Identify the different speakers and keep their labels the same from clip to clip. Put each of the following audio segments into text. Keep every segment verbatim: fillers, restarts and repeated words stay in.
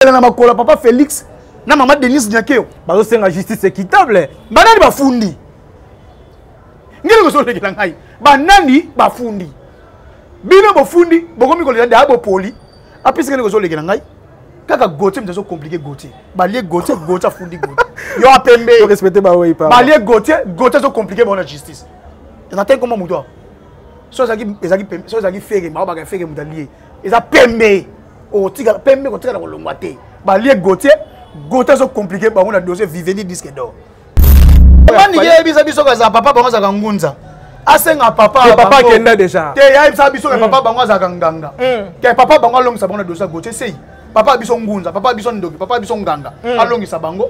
Speaker 1: na makola papa Félix na maman Denise Nyakeo
Speaker 2: bazo senga justice équitable
Speaker 1: banani bafundi ngeli ko solekela ngai banani bafundi bino bafundi bokomi ko le dabo poli apisi ngeli ko solekela ngai kaka Gauthier mtazo compliqué Gauthier balie Gauthier Gauthier fundi Gauthier yo apembe
Speaker 2: yo respecter ba oui pas
Speaker 1: balie Gauthier Gauthier so compliqué bon la justice on attend comment muto so zaki ezaki pembe so zaki fere ma ba ka fere mutalié eza pembe o tika pembe ko tika na kolongwa te balie Gauthier Gauthier so compliqué ba on a dossier viveni disque d'or mani ye bisa biso ka za papa bango za kangunza asenga papa
Speaker 2: papa kenda déjà
Speaker 1: te ya bisa biso ka papa bango za kanganga ke papa bango longisa bango na dossier Gauthier sei papa biso ngunza papa biso ndoki papa biso nganga alongisa bango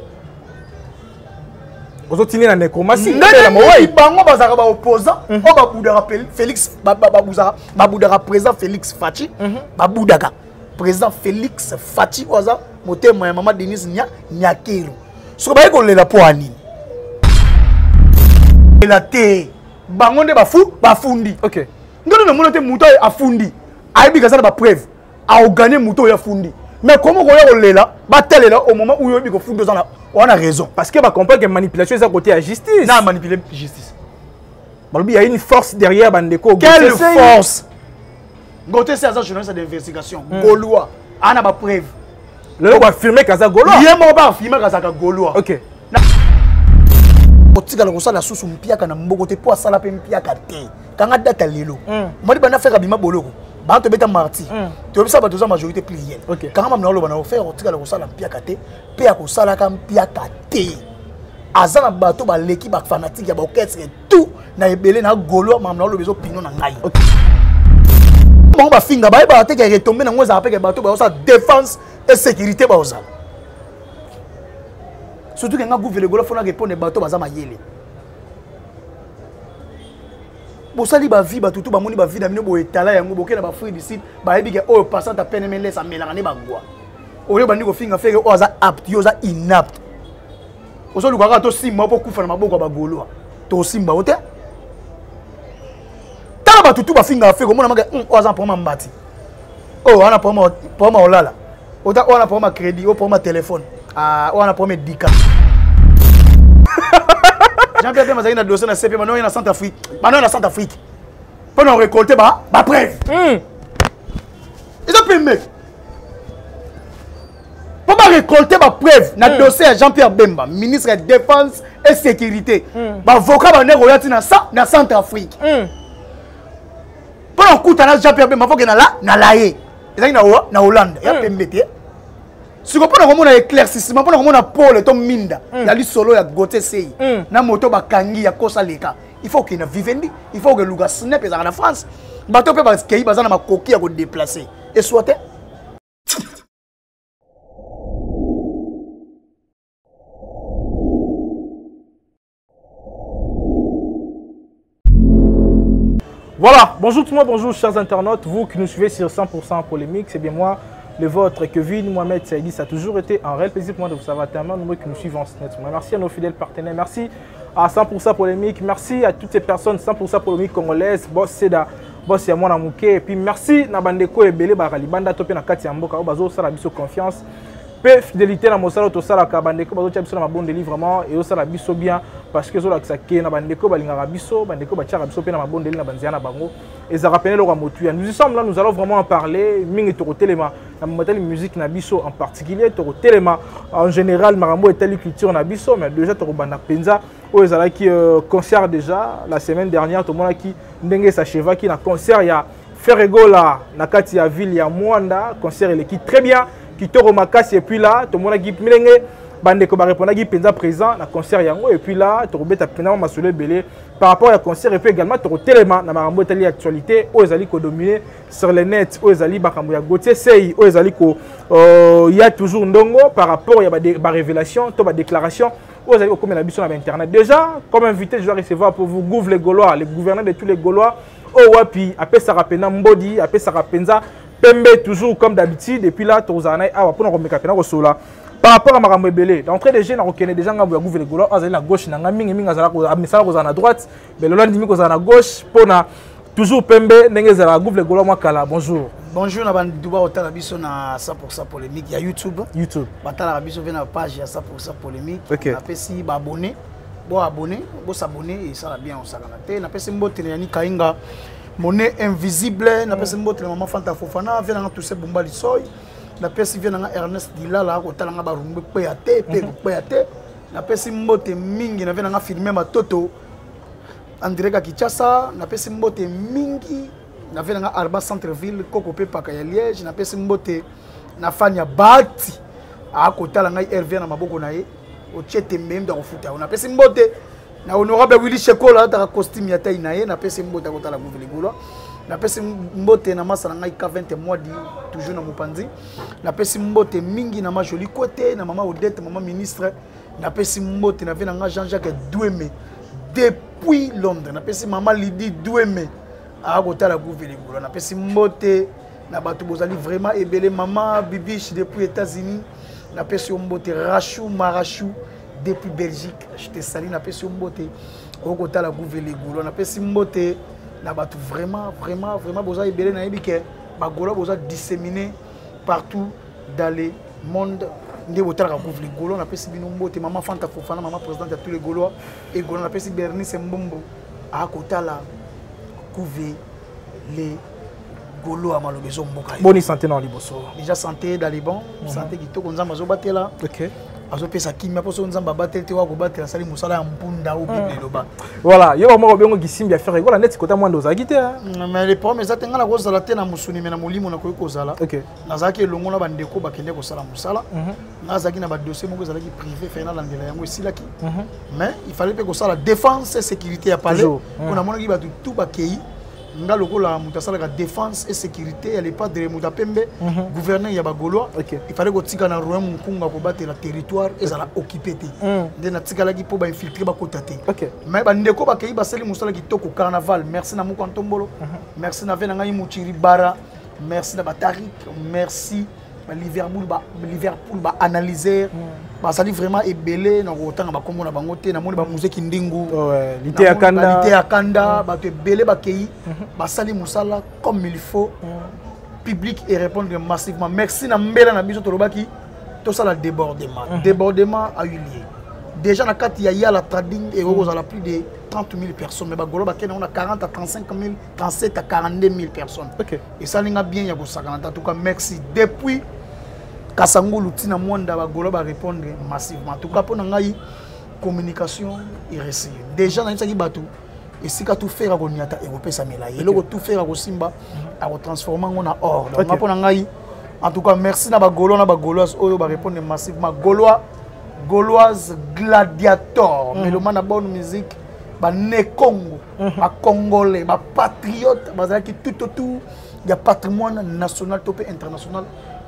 Speaker 2: ozotini na nécromancie
Speaker 1: na moi bango bazaka ba opposant o babudaka Félix babuzaka babudaka président Félix Fachi babudaka président Félix Fachi oza motema ya mama Denise nya Nyakero soko ba ko lela po anini la te bango nde bafu bafundi
Speaker 2: OK
Speaker 1: ngono na monote muto afundi aibi kazana ba preuve a gagner muto ya fundi. Mais comment on est là, bataille là au moment où il y a on a raison.
Speaker 2: Parce que bah comprendre que manipulation c'est à côté à justice.
Speaker 1: Non, manipuler justice.
Speaker 2: Il y a une force derrière Bandeko.
Speaker 1: Quelle force? Gauthier c'est un journaliste d'investigation. Gaulois. On a pas preuve.
Speaker 2: Le on va filmer Kaza Gaulois.
Speaker 1: Il y a mon bar filmer Kaza Gaulois.
Speaker 2: OK.
Speaker 1: Otika la sala susu mpiaka na mboko te po sala pe mpiaka te. Kanga data lelo. Mali bana faire bima boloko. Ba to beta marti. To bisa ba to za majorité plurielle. Kanga mamna lo bana faire otika la sala mpiaka te. Pe ya ko sala ka mpiaka te. Azana bato ba leki ba fanatique ya ba orchestre tout na ebele na Gaulois mamna lo bezo pino na ngai. Bon ba finga ba ba te ke retomber na ngoza apeke bato ba sa défense et sécurité ba oza. Surtout que quand le Gaulois faut répondre aux bateaux bazama yele. Bo sali ba vie ba tutu ba moni ba vie na mino bo etala yango boke na ba free d'ici ba yebi ke o passant à peine mais laisse amela ne ba gwa. O le bandi ko finga fere o za apte yo za inapte. O so luka ka to simba po kufa na maboko ba Gaulois. To simba ote. Ta ba tutu ba finga fere mona maka o za pour ma mbati. O ana pour ma pour ma olala. O ta o ana pour ma crédit, o pour ma téléphone. Ah, on a promis dix cas. Jean-Pierre Bemba a dossier na C P, maintenant il est en Centrafrique. Maintenant il est en Centrafrique. Pendant récolter, bah, bah, bref. Ils ont pris mec. Pour récolter, bah, bref, na dossier à Jean-Pierre Bemba, ministre de Défense et Sécurité. Bah, avocat, bah, n'est royauté na ça, na Centrafrique. Pendant coup, t'as Jean-Pierre Bemba, faut qu'il y ait là, na laé. Ils ont na Hollande. Il y a Pembete. Si vous avez un éclaircissement, vous avez un pôle, un minda, il y a solo, il y a Gauthier Sei, il y a moto, il y a Kosa Leka. Il faut qu'il y ait vivendi, il faut que le gars snap et en France. Bateau peut pas qu'il y ait un coquille à vous déplacer. Et soit.
Speaker 2: Voilà, bonjour tout le monde, bonjour chers internautes, vous qui nous suivez sur cent pour cent polémique, c'est bien moi. Le vôtre, Kevin Mohamed Saïdi, ça a toujours été un réel plaisir pour moi de vous savoir tellement nombreux qui nous suivent en ce net. Merci à nos fidèles partenaires, merci à cent pour cent polémique, merci à toutes ces personnes cent pour cent polémique congolaises, boss Seda, boss Yamona Mouké, et puis merci à Bandeko et Belé Barali, Banda Topé na Kati Amboka, Bazo Sarabiso confiance, peu fidélité na Mosala Tosala Bandeko, Bazo Tchabiso na bon délivre vraiment, et aussi la biso bien, parce que Zola Ksake na Bandeko, Balinga Biso, Bandeko Bacharabiso, na bon délivre na Banziana Bango. Et ça rappelle le Ramotuya. Nous y sommes là, nous allons vraiment en parler. Mingi Toro Téléma, la musique Nabiso en particulier, Toro Téléma en général, Marambo et telle culture Nabiso, mais déjà Toro Banda Penza, où ils allaient qui concert déjà la semaine dernière, tout le monde qui Ndengue Sacheva, qui na concert, il y a Ferrego là, Nakati à ville, il y a Mwanda, concert il est qui très bien, qui Toro Makasi, et puis là, tout le monde qui Mlengue. Bandeko ba répondre qui penza présent na concert yango et puis là to robeta pena masole belé par rapport à concert et puis également to téléma na marambo tali actualité o ezali ko dominer sur le net o ezali bakambo ya Gauthier Sei o ezali ko il y a toujours ndongo par rapport ya ba révélation to ba déclaration o ezali ko comme la biso na internet déjà comme invité je dois recevoir pour vous Gouv les Gaulois les gouverneurs de tous les Gaulois o wapi apé sarapena mbodi apé sarapenza pembe toujours comme d'habitude et puis là to zana awa pour na komeka pena ko sola. Par rapport à Marambo Belé, d'entrée des jeunes, on reconnaît déjà que vous les Gaulois, à la gauche, à la gauche, à droite, mais le lendemain, à gauche, pour toujours Pembe Nengezara Gouvle Golo Makala. Bonjour.
Speaker 1: Bonjour, na Duba Otala Biso na cent pour cent polémique. Il y a YouTube.
Speaker 2: YouTube.
Speaker 1: Batala Biso vient na page, il y a cent pour cent polémique.
Speaker 2: OK.
Speaker 1: Na pesi ba abonné. Bon abonné, bon s'abonner et ça va bien on s'aganate. Na pesi mbote yani kainga monnaie invisible, na pesi mbote maman Fanta Fofana vient na tout ce bomba lisoy. Na pesi vient na Ernest Dilala ko tala nga ba rumbe pe ate pe pe ate. Na pesi mbote mingi na vient na filmer ma toto. André Kinshasa, na pesi mbote mingi. Na vient na Arba Centreville, Koko pe paka ya Liège, na pesi mbote na Fanya Bati. A ko tala nga R V na maboko na ye. O chete même dans foot on a pesi mbote na honorable Willy Chekola ta costume ya taille na ye na pesi mbote ko tala Gouvle Golo na pesi mbote na masa na ngai ka vingt mois di toujours na Mopanzi na pesi mbote mingi na ma joli côté na mama Odette maman ministre na pesi mbote na vena nga Jean-Jacques Doueme depuis Londres na pesi mama Lydie Doueme a ko tala Gouvle Golo na pesi mbote na batu bozali vraiment ebele mama Bibiche depuis États-Unis. Na pesi mbote Rachou Marachou depuis Belgique. Je te salue na pesi mbote au côté la Gouvle Golo. Na pesi mbote na batu vraiment vraiment vraiment boza ebele na yebike ba Golo boza disséminé partout dans le monde. Nde botala ka Gouvle Golo na pesi bino mbote maman Fanta Fofana maman présidente de tous les Gaulois et Golo na pesi Bernice Mbombo a côté la Gouvle Golo à Malobezo Mboka.
Speaker 2: Bonne santé dans Liboso.
Speaker 1: Déjà santé dans les bons, santé qui toko nzamba zo batela.
Speaker 2: OK.
Speaker 1: Azo pesa kimia poso nzamba batela te wa ko batela sali musala mpunda ou bible loba.
Speaker 2: Voilà, yo mo bengo gisimbi a faire ego la net kota mwando za gite.
Speaker 1: Mais les problèmes ça tenga la ko zala te na musuni me na molimo na ko ko zala.
Speaker 2: OK.
Speaker 1: Nazaki elongo na bandeko bakende ko sala musala. Nazaki na ba dossier moko zala ki privé fait na landela yango esilaki. Mais il fallait que ça la défense et sécurité ya parler. On a mona ki ba tout ba kei. Nga loko la mutasala la défense et sécurité elle est pas de muta pembe gouverneur ya bagolois il fallait que tika na roya munkunga ko battre la territoire et ça l'a occupé té de na tika la ki po ba infiltrer ba kotate mais ba ndeko ba kei ba seli musala ki toko carnaval merci na muko ntombolo merci na vena ngai muchiri bara merci na batarik merci ba Liverpool ba Liverpool ba analyser ba sali vraiment ebelé na ko tanga ba kombo na bango te na moni ba musée kindingu
Speaker 2: ouais lité akanda
Speaker 1: lité akanda ba te belé ba kei ba sali musala comme il faut public et répondre massivement merci na mbela na biso tolobaki to sala débordement débordement a eu lieu déjà na kati ya ya la trading et aux à la plus de trente mille personnes mais ba golo ba kena on a quarante à trente-cinq mille trente-sept à quarante-deux mille personnes
Speaker 2: OK
Speaker 1: et ça linga bien ya ko sakana en tout cas merci depuis Kasangulu tina mwanda ba golo ba répondre massivement en tout cas pour ngai communication et récit déjà na tsaki batu et si ka tout faire ko niata européen samela et loko tout faire ko simba a ko transformer en or donc pour ngai en tout cas merci na ba golo na ba goloise oyo ba répondre massivement golois gauloise gladiator mais le man a bonne musique ba né Congo ba congolais ba patriote ba zaki tout autour il y a patrimoine national topé international.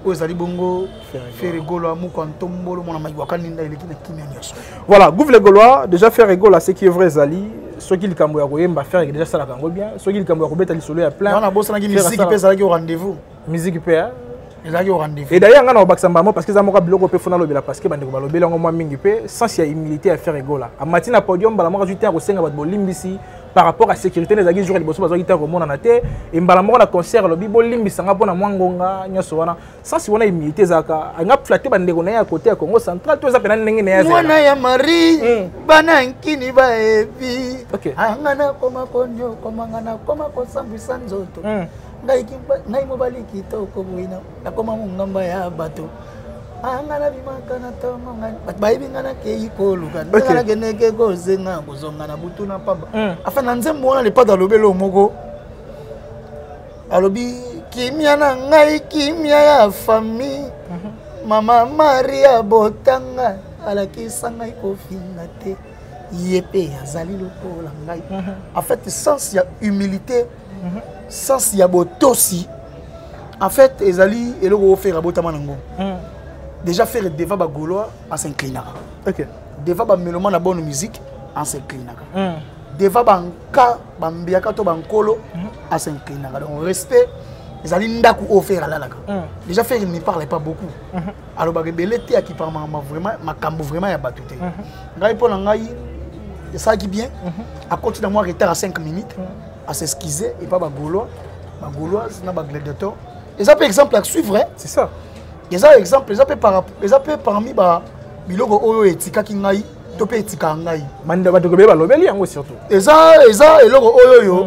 Speaker 2: Voilà, Gouvle Golo déjà faire rigolo ce qui est vrai Zali, ce qui le cambo ya faire déjà ça la kango bien, ce qui le cambo ya beta li solo ya plein.
Speaker 1: On a bossé na musique pe ça au rendez-vous.
Speaker 2: Musique pe
Speaker 1: ezaki au rendez-vous.
Speaker 2: Et d'ailleurs ngana obakisamba mo parce que za moka biloko pe fona lobela parce que bande ko balobela ngo mwa mingi pe sans ya humilité à faire rigolo. A matina podium bala mo rajouter ko senga bat bolimbisi par rapport à la sécurité les agues jour les bosso bazo guitare au monde na te et mbala mo na concert lobi bolimbisa nga pona mwangonga nyoso wana sans si wana humilité zaka nga flatter bande ko na ya côté ya Congo central to za pena ndenge na ya za.
Speaker 1: Mwana ya Marie bana nkini ba ebi.
Speaker 2: OK.
Speaker 1: Angana koma konyo koma ngana koma ko sambisa nzoto. Ngai ngai mobali kitoko buina nakoma mungamba ya bato angana bimakana tomanga bayibi ngana ke ikoluka ngana geneke ko zenga kozonga na butuna pamba afana nzembo wana le pas dans lobelo moko alobi kimia na ngai kimia ya famille mama Maria botanga alakisa ngai kofinga te yepe azali lokola ngai en fait sens ya humilité sans y a botosi en fait ezali eloko faire botama nango déjà faire deva ba gaulois en s'inclinaka.
Speaker 2: OK.
Speaker 1: Deva ba mélomane na bonne musique en s'inclinaka. Deva ba nka ba mbiaka to ba nkolo en s'inclinaka. Donc respect ezali ndaku offert la laka. Déjà faire il ne parlait pas beaucoup. Alors ba rebelle te qui par vraiment makambo vraiment ya batuté. Ngai pona ngai ça qui bien à côté de moi retard à cinq minutes. à s'esquiser et pas bagaulois bagauloise na bagladiateur et ça peut exemple à suivre
Speaker 2: c'est ça
Speaker 1: et ça exemple ça peut par et ça peut parmi ba biloko oyo etika ki ngai to pe etika ngai
Speaker 2: manda ba to be ba lobeli yango surtout
Speaker 1: et ça et ça eloko oyo yo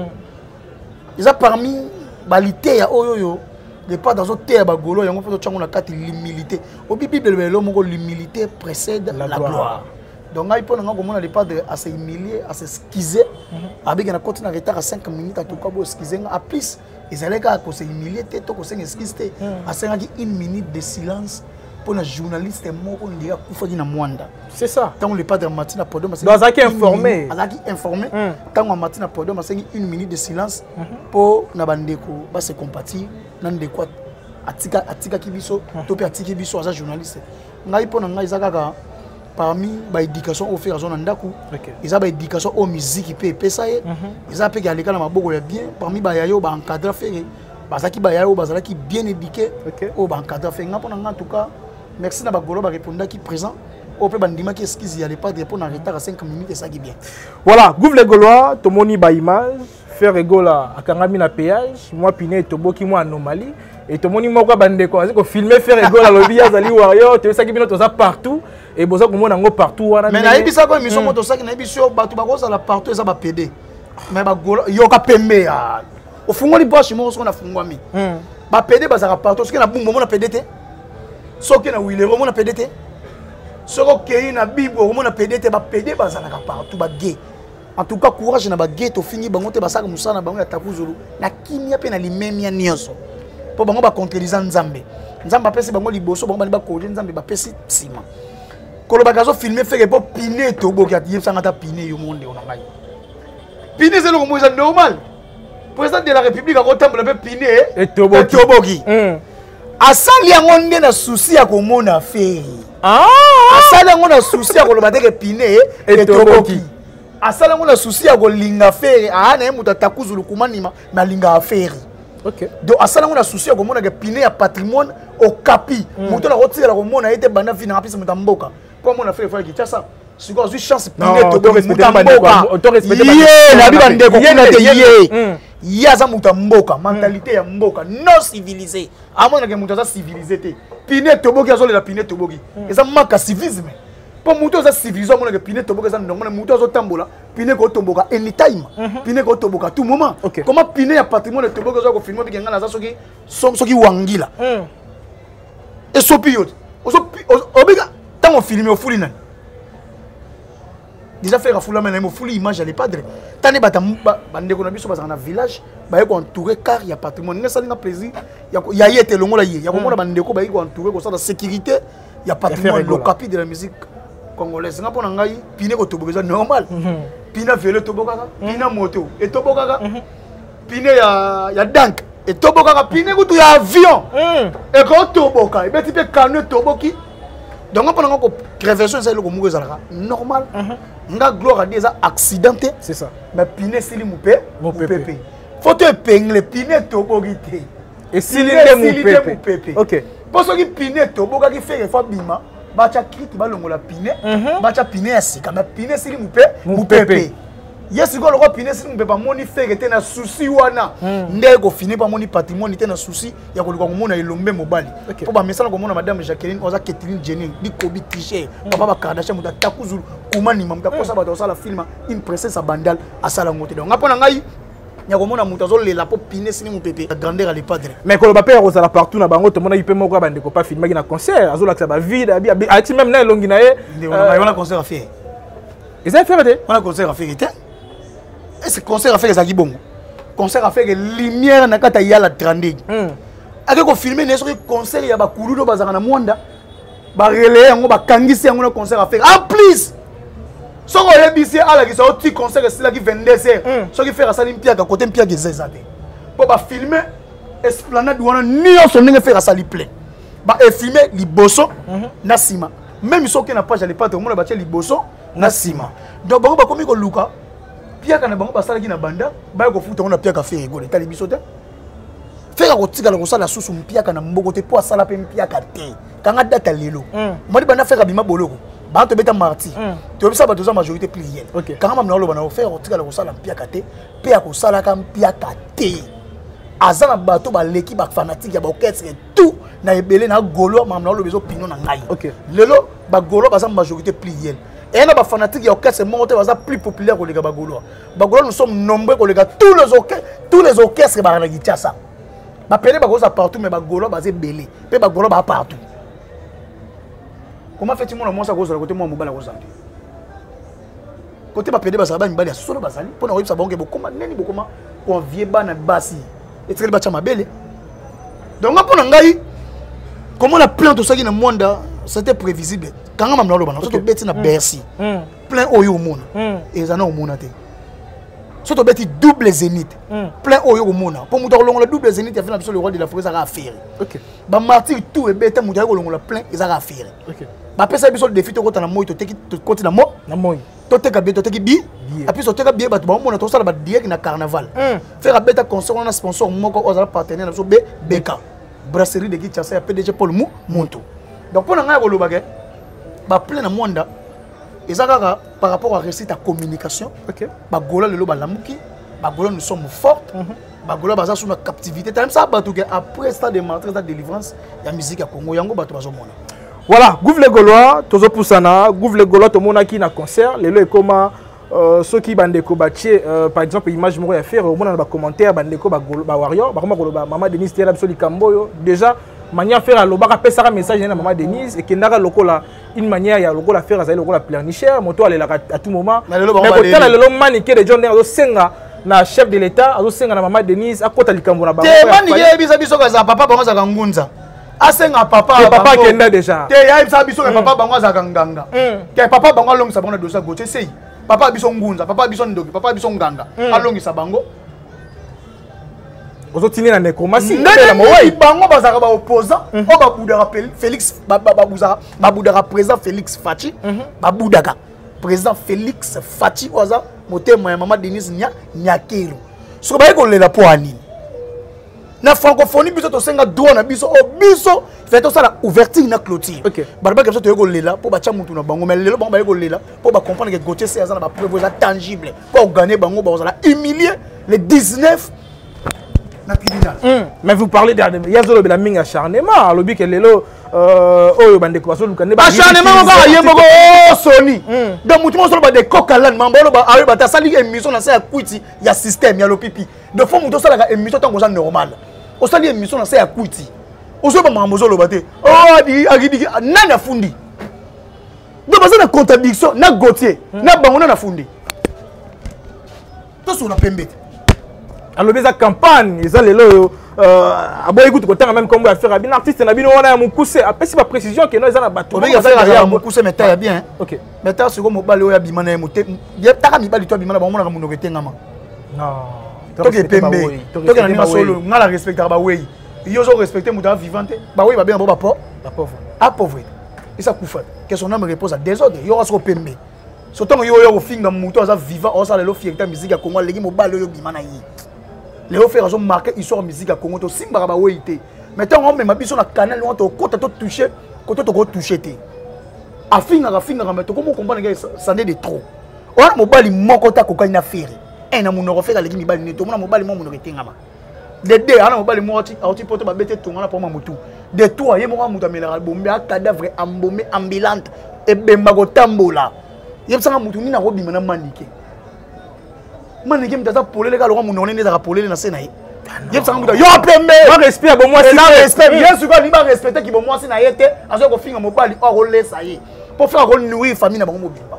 Speaker 1: et ça parmi balité ya oyo yo les pas dans autre terre bagolo yango faut tchango na kati l'humilité au bible le moko l'humilité précède la, la gloire, gloire. Donc il faut nga komona les pas de à se humilier à se skizer avec na côté na retard à cinq minutes à tout cas bo skizer à plus ils allaient ka ko se humilier te to ko se skizer à cinq une minute de silence pour un journaliste moko ndia kufa na mwanda
Speaker 2: c'est ça
Speaker 1: tant les pas de matin à podom
Speaker 2: c'est dans qui informé
Speaker 1: azaki informé tant matin à podom à une minute de silence pour na bandeko ba se compatir nan de quoi atika atika kibiso to pe atika biso as journaliste ngai pona ngai zakaka parmi ba éducation offert zone ndaku ils a ba éducation au musique pe pesa ye ils a pe ya lekala maboko ya bien parmi ba yayo ba encadrer faire bazaki ba yayo bazaki bien éduqué au ba encadrer faire ngapona en tout cas merci na ba golo ba répondre qui présent au pe bandima qui excuse y a pas de répondre en retard à cinq minutes et ça qui bien
Speaker 2: voilà Gouv les Gaulois tomoni ba image faire rigola à Kangami na péage moi piné toboki moi anomalie et tout le monde m'a bandé quoi c'est que filmer faire rigola lobby ya zali warrior tu sais qui bino to ça partout et boza ko mona ngo partout wana
Speaker 1: mais na ibisa ko émission moto ça qui na ibisio batu ba ko ça la partout ça ba pédé mais ba gola yo ka pembe ya au fungo li boss mo so na fungwa mi ba pédé ba za partout ce que na bumbo mo na pédé té so que na wilero mo na pédé té so ko kei na bibo mo na pédé té ba pédé ba za na partout ba gay. En tout cas, courage na ba ghetto fini bango te basaka musana bango ya takuzulu na kimia pe na limemia nyoso po bango ba contredisant nzambe nzambe apesi bango liboso bango bani ba koje nzambe ba pesi sima kolo bakazo filmer feke po pine to boki ati sanga ta pine yo monde ona ngai pine c'est le mo c'est normal président de la république a kotambola pe pine
Speaker 2: et to boki
Speaker 1: to boki asali yango nde na souci ya komona fe
Speaker 2: ah
Speaker 1: asali yango na souci ya koloba te ke pine et to boki asala ngona souci ya kolinga faire ana ye muta takuzulu kumanima na linga affaire
Speaker 2: OK
Speaker 1: donc asala ngona souci ya komona ke pine ya patrimoine au capi muto la rotira la komona ete bana vina apisa mutamboka po mona faire faire kitasa siko azu chance pine to bo mutamboka
Speaker 2: to respecter
Speaker 1: ye na biba ndeko kuna te ye ya za mutamboka mentalité ya mboka non civilisé amona ke muta za civilisé te pine to boki azo la pine to boki eza maka civisme pour muto za civilisation mona ke pine toboka za ndongo na muto zo tambola pine ko tomboka anytime pine ko tomboka tout moment comment pine ya patrimoine toboka zo ko filmer bi ngana za soki soki wangila et sopi yo ozo obiga tango filmer o fuli nani déjà faire a fula mena mo fuli image les padres tane bata bandeko na biso bazana na village ba ko entourer car ya patrimoine ngesa linga plaisir ya ya yete longola ye ya ko mona bandeko ba ko entourer ko ça la sécurité ya patrimoine le capi de la musique congolaise nga pona ngai pine ko toboka normal pina vélo toboka pina moto et toboka pine ya ya dank et toboka pine ko ya avion et ko toboka et beti pe canoë toboki donc pona ko création c'est le ko mugo zalaka normal nga gloire des accidenté
Speaker 2: c'est ça
Speaker 1: mais pine sili mupé mupé faut te pengle pine toboki te
Speaker 2: et sili de mupé OK
Speaker 1: parce que pine toboka ki fait fois bima bacha kriti balongola pine bacha pine ya sika mais pine sili mupe mupepe yesi ko loko pine sili mupepe moni feke te na souci wana ndeko ko fini pa moni patrimoine te na souci ya ko komona elombe mobali po ba mesala komona madame Jacqueline oza Catherine Jenny di kobi tricher papa ba Kardashian muta takuzulu kumani mamuta kosa ba tosala film une princesse bandal asala ngote donc ngapona ngai ya komona muta zo lela po pine sili mupepe la grandeur à les padres
Speaker 2: mais ko ba père osala partout na bango to mona ipe moko ba ndeko pa filmer na concert azola ka ba vide abi ati même na longi na ye
Speaker 1: on a concert à faire
Speaker 2: ils ont fait
Speaker 1: on a concert à faire et ce concert à faire ça qui bon concert à faire lumière na kata ya la trente ake ko filmer ne so concert ya ba kuludo bazaka na mwanda ba relayer yango ba kangisi yango na concert à faire en plus so ko lebisi ala ki so ti concert c'est là qui vingt-deux heures so qui faire ça limpia ka côté mpia gezezate pour ba filmer esplanade wana nio so ndenge faire ça li plein ba e filmer liboso na sima même so ki na page ali pas to mona ba tie liboso na sima donc bango ba komi ko luka pia kana bango ba sala ki na banda ba ko futa on a pia ka faire ego le tali biso te faire ko tika ko sala susu mpia kana mboko te po sala pe mpia ka te kanga data lelo modi bana faire bima boloko ba to beta marti to bisa ba toza majorité plienne quand même na lo bana faire otika la ko sala mpia kate pe ya ko sala ka mpia kate azana bato ba leki ba fanatique ya ba orchestre tout na ebele na golo mam na lo bezo pino na ngai lelo ba golo ba za majorité plienne et na ba fanatique ya orchestre monté ba za plus populaire ko leka ba golo ba golo nous sommes nombreux ko leka tous les orchestres tous les orchestres ba na Kinshasa ba pele ba goza partout mais ba golo ba ze belé pe ba golo ba partout. Comment fait-il mon ça cause côté moi mobile cause côté ba pédé ba ça ba mbali solo bazali pona oyibisa bango bokoma neni bokoma convier bana basi et très ba chama belé donc pona ngai comment la plainte tout ça qui na monde c'était prévisible quand même na lo bana surtout beti na Bercy plein oyo mona et ça na o mona te surtout beti double zénith plein oyo mona pour muto longo la double zénith ya fait na biso le roi de la forêt ça va faire OK ba martyr tout et beta muto longo la plein et ça va faire OK ba pesa biso le défi to kota na moyi to teki to koti na mo na moyi to teka bi to teki bi et puis so teka bi ba to ba mona to sala ba direct na carnaval faire beta concert on a sponsor moko ozala partenaire na so be beka brasserie de Kinshasa ya P D G Paul Mu Muntu donc pour nga ko loba ke ba plein na monde ezaka par rapport à réussite à communication OK ba gola le loba lamuki ba gola nous sommes fortes ba gola baza sous notre captivité même ça ba tout que après stade de martyr de délivrance ya musique ya Congo yango ba to bazo mona.
Speaker 2: Voilà, Gouv les Gaulois, Tozo Poussana, Gouv les Gaulois, tout le monde a qui na concert, les lois et comment ceux qui bandent combattre, par exemple, image moi à faire, au moins dans les commentaires, bandent combattre ba warrior, bah comment Gaulois, maman Denise Tierra sur le Cambo, déjà manière faire à l'oba rappeler ça un message à maman Denise et qu'il n'a loco là une manière il y a loco la faire à loco la pleurnichère, moto aller là à tout moment. Mais quand le l'homme maniqué de John Nero senga na chef de l'État, à senga na maman Denise à côté du Cambo là bas.
Speaker 1: T'es maniqué biso biso kaza papa bango za kangunza. Asenga papa
Speaker 2: papa kenda déjà
Speaker 1: te ya ibisa biso ke papa bango za kanganga ke papa bango alongisa bango na dossier goche sei papa biso ngunza papa biso ndoki papa biso nganga alongisa bango
Speaker 2: ozotini na nécromancie
Speaker 1: na moi bango bazaka ba opposant o ba boudara Félix ba boudara ba boudara président Félix Fachi ba boudaka président Félix Fachi oza motema ya maman Denise nya nyakelo so ba ko lela po anini na francophonie biso to senga droit na biso o biso fait to sala ouverture na clôture OK barba comme ça to yeko lela po ba tia mutu na bango mais lelo bango ba yeko lela po ba comprendre que Gauthier c'est ça na ba preuve tangible pour gagner bango ba sala humilier les dix-neuf na tribunal
Speaker 2: mais vous parlez de yazolo bela minga acharnement lobi que lelo euh oyo bande ko so lukane ba
Speaker 1: acharnement ba yemoko o soni donc mutu mo solo ba de cocalan mambolo ba ayo ba ta sali émission na sa kwiti ya système ya lopipi de fois mutu sala ka émission tant que ça normal o sali émission na sa ya kwiti o so ba mamozo lo bate oh di agidi nana fundi donc baza na contradiction na Gauthier na bango na fundi to so na pembete
Speaker 2: alors les campagne ils ont les lots aboy écoute côté même comme va faire bien artiste na bino wana mukuse après si pas précision que nous ils ont na bateau
Speaker 1: on va faire ya mukuse mais ta bien
Speaker 2: OK
Speaker 1: mais ta siko mobali oya bimana moté bien ta mi bali to bimana ba mona ka muno ketengama
Speaker 2: non
Speaker 1: to ke pembe to ke na ni masolo ngala respecter ba wey yo zo respecter muta vivante ba wey ba bien ba po
Speaker 2: la pauvre
Speaker 1: a pauvre et ça kufa que son âme repose à désordre yo so pembe surtout yo yo finga muto za vivant on ça le fierté musique ya Congo legi mobali yo bimana yi les frères ont marqué histoire musique à Congo to simba ba weite maintenant on même biso na canal on to côté to toucher côté to go toucher té afinga afinga mais to comment comprendre que ça n'est de trop on mobali moko ta kokani na faire et na muno refera legi mibali ne to mona mobali mo muno ketengama de deux ana mobali mo oti oti poto ba bete to ngana pour mamutu de toi yemo muta melera bombe a cadavre embomé ambulante et bemba go tambola yebsanga mutu ni na robima na manike manike mtaza polele ka lokwa munone ndeza ka polele na sena ye yebsanga mutu yo pembe
Speaker 2: ba respect bo moi
Speaker 1: na respect yesu ko ni ba respecter ki bo moi sena yete azo ko finga mobali o ko lesa ye pour faire ko nourrir famille na bango mobimba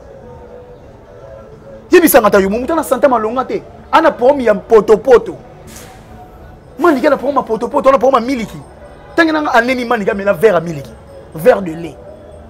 Speaker 1: yebisanga ta yo mutu na santé malonga te ana pomi ya poto poto manike na pomi ma poto poto na pomi ma miliki tangena aneni manike mela verre à miliki verre de lait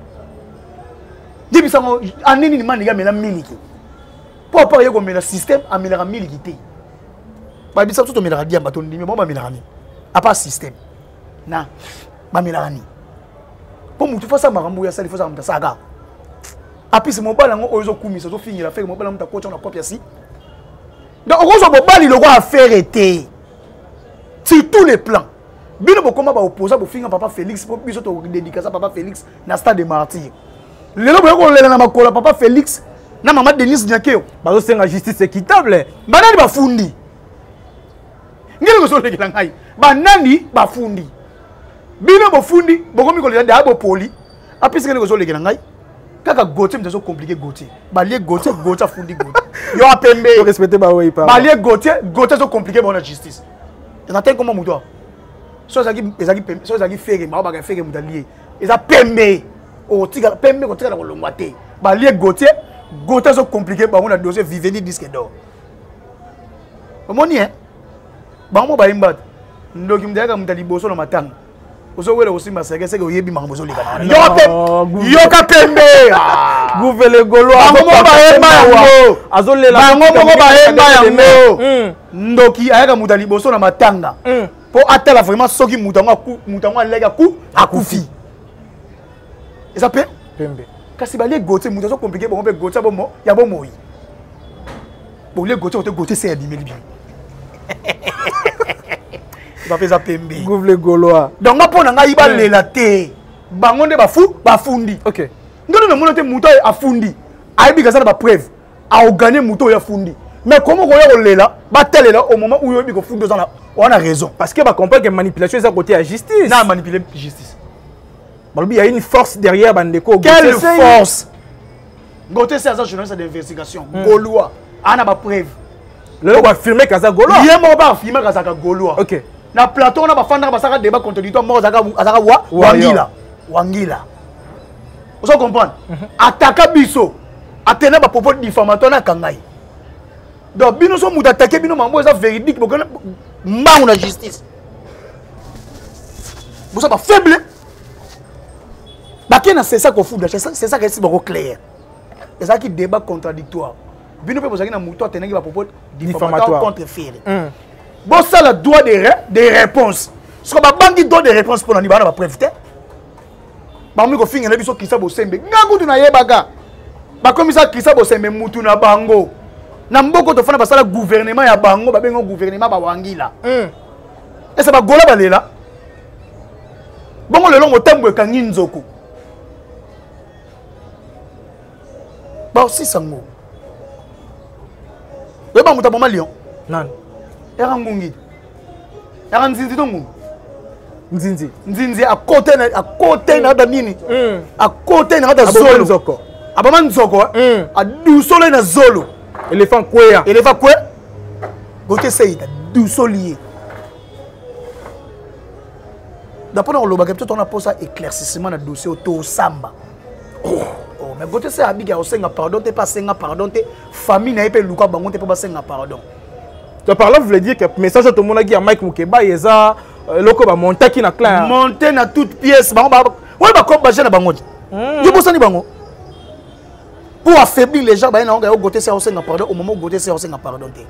Speaker 1: yebisanga aneni ni manike mela miliki pour pas y comme le système a mis la milité. Bah bisa tout mettre bien bateau ni mais bon bah mettre ni. A pas système. Na. Bah mettre ni. Pour mutu fa ça marambo ya ça il faut ça muta saga. A puis c'est mon bal ngo ozo kumi ça to finir la faire mon bal muta coach on a copie ici. Donc on zo bal il aura faire été. Sur tous les plans. Bino bo comment ba opposer bo finir papa Félix pour biso to dédicace papa Félix na stade de martyr. lelo boye ko lela na makola papa Félix na maman Denise Nyakeo
Speaker 2: bazo senga justice équitable
Speaker 1: banani bafundi ngeli ko so lekela ngai banani bafundi bino bofundi bokomi ko lela da bo poli apisi ngeli ko so lekela ngai kaka Gauthier mtazo compliqué Gauthier balie Gauthier Gauthier fundi Gauthier yo apembe
Speaker 2: yo respecter ba oui pas
Speaker 1: balie Gauthier Gauthier so compliqué bon la justice et ça comment muto so ça qui ça qui so ça qui fait ma ba ka fait muta lié et ça pembe o tika pembe ko tika la kolongwa te balie Gauthier Gauthier so compliqué ba on a dossier viveni disque d'or omoni hein ba mo ba imbat ndoki mdaka muta liboso na matanga oso wele osimba seke seke oyebi makambo zo leka na yo pe yo ka pembe
Speaker 2: gouvele golo
Speaker 1: bango mo ba ema yango
Speaker 2: azolela
Speaker 1: bango mo ba ema yango ndoki ayaka muta liboso na matanga po atala vraiment soki mutango mutango alega ku akufi eza pe
Speaker 2: pembe
Speaker 1: kasi ba le gote muta so compliqué bon pe gote bo mo ya bo moyi bo le gote ote gote c'est abimé libi ba pesa pembe
Speaker 2: gouvele golo
Speaker 1: donc ngapo na ngai ba lela te bango nde bafu bafundi
Speaker 2: OK
Speaker 1: ngono na mona te muto afundi aibi kazana ba preuve a gagner muto ya fundi mais comment ko ya lela ba telela au moment où yo bi ko fundi dans on a raison
Speaker 2: parce que ba comprendre que manipulation est à côté à justice
Speaker 1: na manipuler justice
Speaker 2: balobi il y a une force derrière bandeko
Speaker 1: quelle force ngote c'est un journaliste d'investigation gaulois ana ba preuve
Speaker 2: le ba affirmer kaza gaulois
Speaker 1: yemo ba affirmer kaza ka gaulois
Speaker 2: OK
Speaker 1: na plateau na ba fanda ba saka débat contre du temps mort zaka azaka wa wangila wangila vous comprenez ataka biso atena ba propos diffamatoire na kangai donc bino so muta attaquer bino mambo eza véridique bokona mbangu na justice vous êtes faible bakena c'est ça qu'on fout c'est ça c'est ça que c'est beaucoup clair et ça qui débat contradictoire bino pe bozaki na muto atenaki ba propos diffamatoire contre faire bon ça le droit de des réponses ce que ba bangi droit de réponse pour na bana ba preuve te ba mi ko finga na biso kisa bosembe ngaku tuna yebaka ba komisa kisa bosembe mutu na bango na mboko to fana basala gouvernement ya bango ba bengo gouvernement ba wangila mm. et ça ba gola balela bongo le longo tembo e kangi nzoko ba aussi sango we ba muta ba malion
Speaker 2: nan
Speaker 1: era ngungi era nzinzi tongu
Speaker 2: nzinzi
Speaker 1: nzinzi a côté na a côté na da nini
Speaker 2: mm.
Speaker 1: a côté na da zolo
Speaker 2: nzoko
Speaker 1: abama nzoko
Speaker 2: mm.
Speaker 1: a du solo na zolo
Speaker 2: éléphant kwea
Speaker 1: éléphant kwea gote seita du solier d'après on loba peut-être on a posé éclaircissement na dossier auto samba oh oh mais gote c'est abiga o senga pardon te pas senga pardon te famille na epé luka bango te pas senga pardon
Speaker 2: tu parles vous voulez dire que message tout le monde qui a Mike Mukeba yeza loko ba monter qui na clan
Speaker 1: monter na toute pièce bango ba ouais ba ko ba jeune bango du bosani bango pour affaiblir les gens ba na on gote c'est o senga pardon au moment où gote c'est o senga pardon te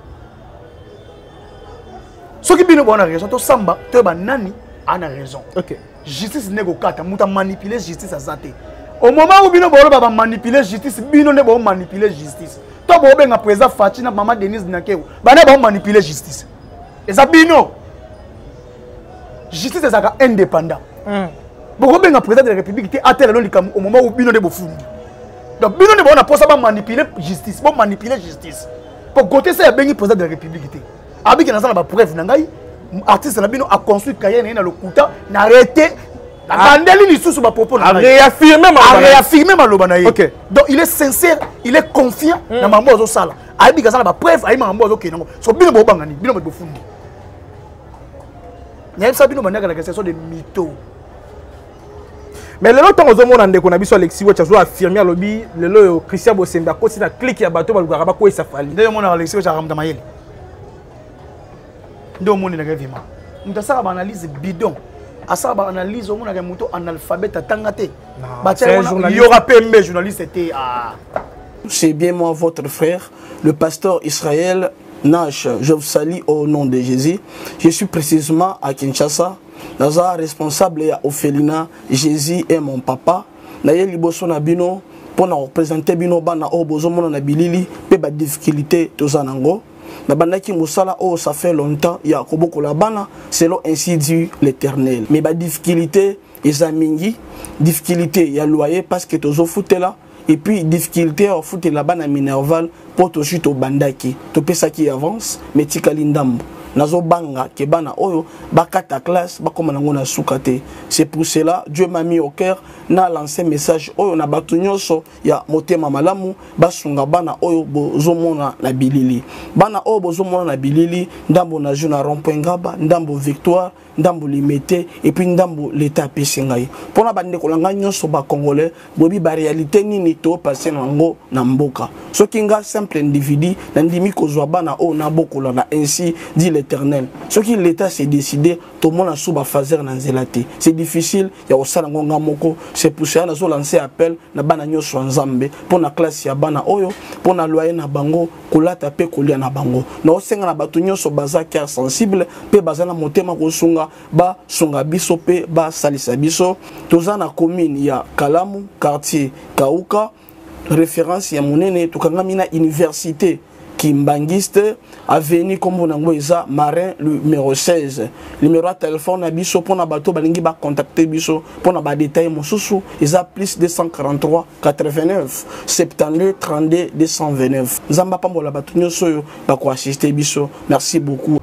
Speaker 1: ce qui bino bona raison to samba to ba nani ana raison
Speaker 2: OK
Speaker 1: justice nego kata muta manipuler justice azate au moment où bino bolo ba manipuler justice bino ne ba manipuler justice to bo benga président Fachi na maman Denise Nakeu ba ne ba manipuler justice eza bino justice ezaka indépendant mm. bo benga président de la république te atela lo likamu au moment où bino ne bo fundi donc bino ne ba na posa ba manipuler justice bo manipuler justice pour côté ça bengi président de la république te abiki na sala ba preuve na ngai artiste na bino a construit carrière na lokuta na arrêté na bandeli ni sous ba propos na
Speaker 2: réaffirmer ma
Speaker 1: a réaffirmer ma loba na ye
Speaker 2: OK
Speaker 1: donc il est sincère il est confiant na mambo zo sala abiki na ba preuve ayi mambo zo kenango so bino bo bangani bino bo fundi nyam sa bino bandaka la question de mytho
Speaker 2: mais le temps aux hommes ndeko na biso Alexis Wecha zo affirmer lobby lelo Christian Bosemba ko sina clique ya bato balugara ba ko esafali
Speaker 1: nde mona Alexis Wecha ramda mayele ndo moni na vivement mtasaka ba analyse bidon asaka ba analyse omona ka muto analphabète tangate ba tia il y aura pembe journaliste était ah
Speaker 3: c'est bien moi votre frère le pasteur Israël Nash, je vous salue au nom de Jésus. Je suis précisément à Kinshasa. Naza responsable à Ophelina. Jésus est mon papa. Naye liboso na bino pour représenter bino bana o bozo mona na bilili pe ba difficulté tozanango. Na bandaki musala oh ça fait longtemps ya koboko la bana selon ainsi dit l'Éternel. Mais ba difficulté eza mingi difficulté ya loyer parce que tozo foutela et puis difficulté au foutela bana minerval pour to chute au bandaki to pesa qui avance mais tikali ndambo nazo banga ke bana oyo bakata classe bakoma nango na sukate. C'est pour cela Dieu m'a mis au cœur na lancé message oyo na batu nyonso ya motema malamu basunga bana oyo bozomona na bilili bana oyo bozomona na bilili ndambo na juna rond-point ngaba ndambo victoire ndambo limité et puis ndambo l'état pesingai pona bande kolanga nyonso ba congolais bobi ba réalité nini to passer nango na mboka soki nga simple individu na ndimi kozwa bana oyo na bokola na ainsi dit l'Éternel soki l'état s'est décidé to mona suba fazer na nzelate c'est difficile ya osala ngonga moko. C'est pour ça nazo lancer appel na bana nyonso nzambe pona classe ya bana oyo pona loyer na bango kolata pe kolia na bango na osenga na batu nyonso baza cœur sensible pe bazana motema kosunga ba sunga biso pe ba salisa biso toza na commune ya Kalamu quartier Kauka référence ya monene tukangami na université Kimbangiste avenue comme nango eza Marin numéro seize numéro de téléphone na biso pona bato balingi ba contacter biso pona ba détail mosusu eza plus deux cent quarante-trois quatre-vingt-neuf soixante-douze trente-deux deux cent vingt-neuf nzamba pambola bato nyonso yo ba ko assister biso. Merci beaucoup.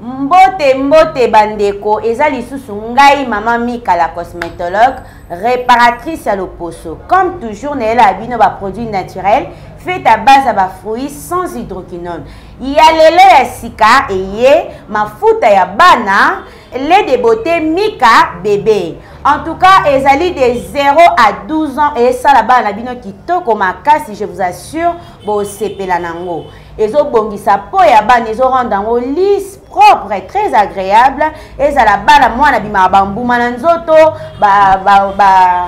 Speaker 4: Mbote mbote bandeko eza lisusu ngai mama Mika la cosmétologue réparatrice à l'Oposo. Comme toujours nela abino ba produits naturels fait à base à ba fruits sans hydroquinone. Il y a lelo ya sika eye mafuta ya bana lait de beauté Mika bébé. En tout cas, ezali de zéro à douze ans et ça là-bas la bino kitoko makasi, je vous assure bo sepela nango. Ezo bongisa po ya bana ezo rendre yango lisse, propre et très agréable. Eza la bana mwana bima bambuma na nzoto ba ba ba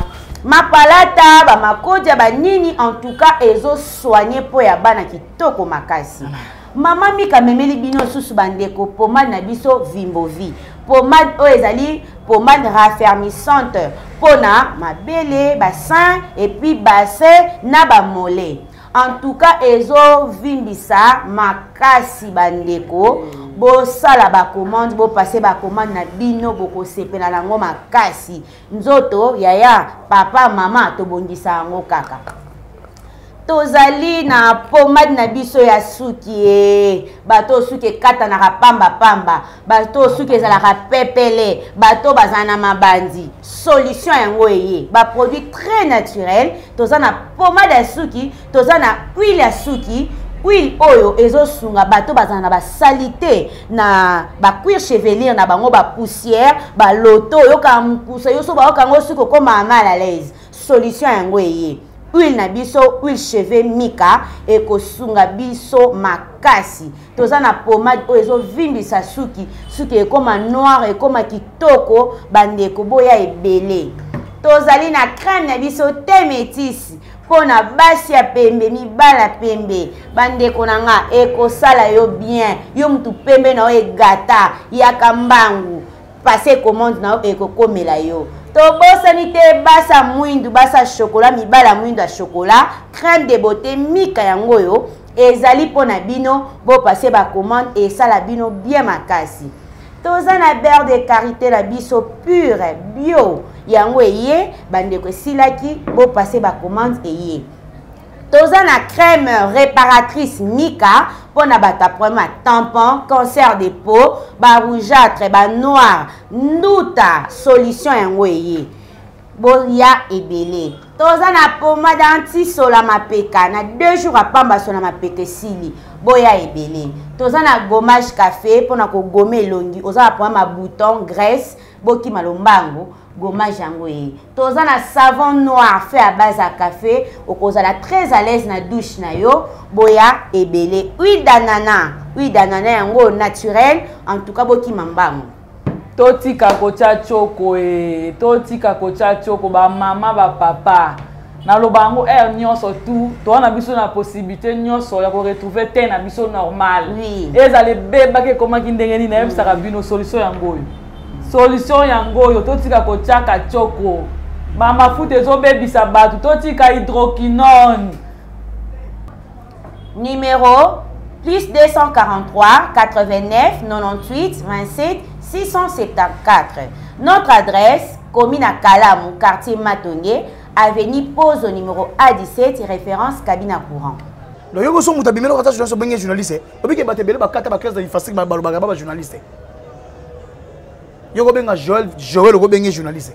Speaker 4: mapalata ba makodia ba nini. En tout cas ezo soigner po ya bana kitoko makasi. Mama Mika memeli bino susu bandeko pomade na biso Vimbovi. Pomade o ezali pomade raffermissante pona mabele, bassin et puis bassin na ba mollet. En tout cas ezo vimbisa makasi bandeko bo sala ba commande bo passer ba commande na bino boko sepela nango makasi nzoto yaya papa mama to bongisa ngo kaka. Tozali na pomade na biso ya suki bato suki kata na pamba pamba bato suki za la pepele bato bazana mabandi solution yango eye ba produit très naturel tozana pomade ya suki tozana huile ya suki huile oyo ezo sunga bato bazana ba salité na ba cuir chevelure na bango ba poussière ba loto yo ka mpusa yo so ba okango suki ko mal à l'aise solution yango eye huile na biso huile cheveux Mika ekosunga biso makasi tozana pomade oyo vimbisa suki suki ekoma noir ekoma kitoko bandeko boya ebele tozali na crème na biso te métis pona basi ya pembe mibala pembe bandeko nanga ekosala yo bien yo mutu pembe na yo egata yaka mbangu passer commande na yo ekokomela yo. Tobosani te basa mwindu basa chocolat mibala mwindu ya chocolat crème de beauté Mika yango yo ezali pona bino bo passer ba commande et ça la bino bien makasi. Toza na beurre de karité la biso pure bio yango eye bandeko silaki bo passer ba commande eye. Toza na crème réparatrice Mika pona bata problème tampon, cancer de peau, ba rougeâtre, ba noir, nduta solution yango eye. Boya ebele. Toza na pomade anti sola mapeka na deux jours à pamba sola mapeka sili. Boya ebele. Toza na gommage café pona ko gommer longi. Oza na problème bouton, graisse, boki malombango. Gommage yango eye. Toza na savon noir fait à base à café. Okozala très à l'aise na douche na yo. Boya ebele. Huile d'ananas. Huile d'ananas yango naturel. En tout cas boki mambango.
Speaker 5: Totika kocha choko e. Totika kocha choko ba mama ba papa. Na lobango er nyonso tout. To na biso na possibilité nyonso ya ko retrouver te na biso normal.
Speaker 4: Oui.
Speaker 5: Ezale beba ke koma kindengeni na yebisa ka bino solution yango yo. Solution yango yo totika kochaka choko ba mafuta ezobebisa batu totika hydroquinone
Speaker 4: numéro plus deux cent quarante-trois quatre-vingt-neuf quatre-vingt-huit vingt-sept six cent soixante-quatorze. Notre adresse commune à Kalamu, quartier Matonge, avenue Pose au numéro A dix-sept, référence cabine à courant.
Speaker 1: Donc, yo so muta bimelo kata journaliste bengi journaliste. Obi ke batebele ba kata ba classe de infastique ba balubaga ba journaliste. Yo go benga Joël, Joël go bengi journaliste.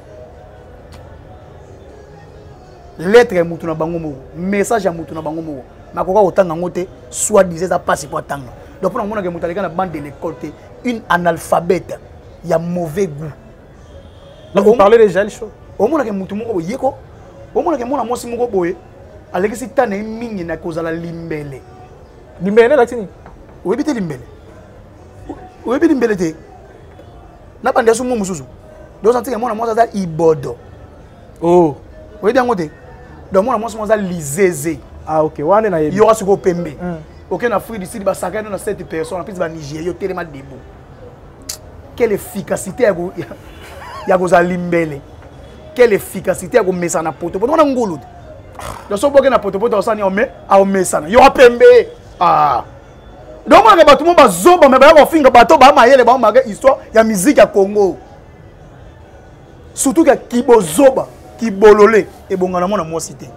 Speaker 1: Lettre mutu na bango mo, message ya mutu na bango mo. Makoka otanga ngote soit disait ça passe pour tanga. Donc pour mona ke mutu alika na bande de l'école une analphabète, il y a mauvais goût.
Speaker 2: Là vous parlez déjà les choses.
Speaker 1: Au mona ke mutu moko yeko. Au mona ke mona mosi moko boye. Aleki si tane mingi na kozala limbele.
Speaker 2: Limbele latini.
Speaker 1: Oyebi te limbele. Oyebi limbele te. Na bande asu mo mususu. Donc ça tike mona mosa za ibodo.
Speaker 2: Oh.
Speaker 1: Oyebi yango te. Donc mona mosa mosa lizeze.
Speaker 2: Ah OK, wane na yebi.
Speaker 1: Yo asuko pembe.
Speaker 2: Mm.
Speaker 1: OK na Afrique du Sud ba sakana na sept personnes en plus ba Nigeria yo tellement debout. Quelle efficacité ya go ya go za limbele. Quelle efficacité ya go mesa na poto. Poto na ngulu. Donc so boke na poto poto osani ome a omesa na. Yo pembe. Ah. Donc moi ba tout le monde ba zoba mais ba ko finga bato ba mayele ba maga histoire ya musique ya Congo. Surtout que kibo zoba, kibololé et bongana mona mo cité.